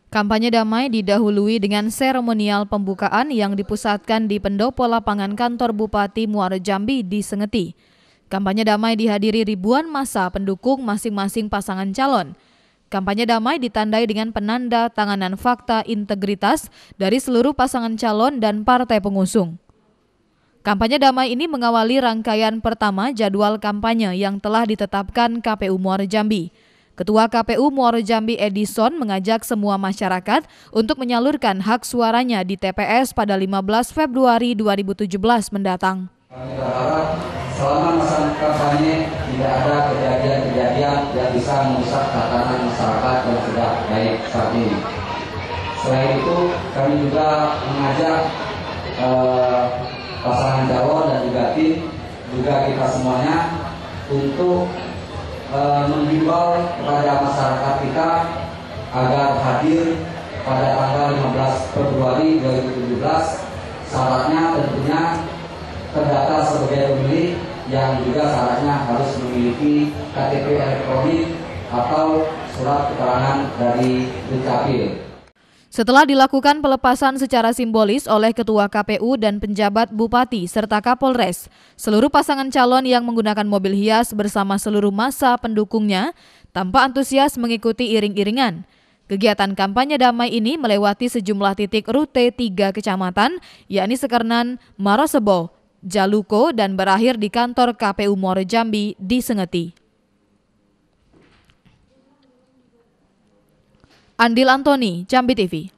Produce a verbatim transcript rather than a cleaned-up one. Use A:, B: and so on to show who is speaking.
A: Kampanye damai didahului dengan seremonial pembukaan yang dipusatkan di pendopo lapangan kantor Bupati Muara Jambi di Sengeti. Kampanye damai dihadiri ribuan massa pendukung masing-masing pasangan calon. Kampanye damai ditandai dengan penanda tanganan fakta integritas dari seluruh pasangan calon dan partai pengusung. Kampanye damai ini mengawali rangkaian pertama jadwal kampanye yang telah ditetapkan K P U Muara Jambi. Ketua K P U Muara Jambi Edison mengajak semua masyarakat untuk menyalurkan hak suaranya di T P S pada lima belas Februari dua ribu tujuh belas mendatang.
B: Kami berharap selama masa kampanye tidak ada kejadian-kejadian yang bisa merusak tatanan masyarakat yang sudah baik saat ini. Selain itu, kami juga mengajak eh, pasangan calon dan juga tim, juga kita semuanya untuk menghimbau kepada masyarakat kita agar hadir pada tanggal lima belas Februari dua ribu tujuh belas. Syaratnya tentunya terdaftar sebagai pemilih yang juga syaratnya harus memiliki K T P elektronik atau surat keterangan dari Dukcapil.
A: Setelah dilakukan pelepasan secara simbolis oleh Ketua K P U dan penjabat Bupati serta Kapolres, seluruh pasangan calon yang menggunakan mobil hias bersama seluruh massa pendukungnya tanpa antusias mengikuti iring-iringan. Kegiatan kampanye damai ini melewati sejumlah titik rute tiga kecamatan, yakni Sekernan, Marosebo, Jaluko, dan berakhir di kantor K P U Muara Jambi di Sengeti. Andil Antoni, Jambi T V.